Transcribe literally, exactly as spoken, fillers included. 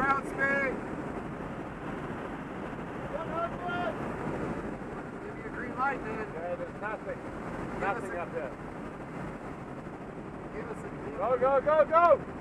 Ground speed. Give me a green light, then. Yeah, there's nothing. Give Nothing a, up there. Give us a, Go, go, go, go!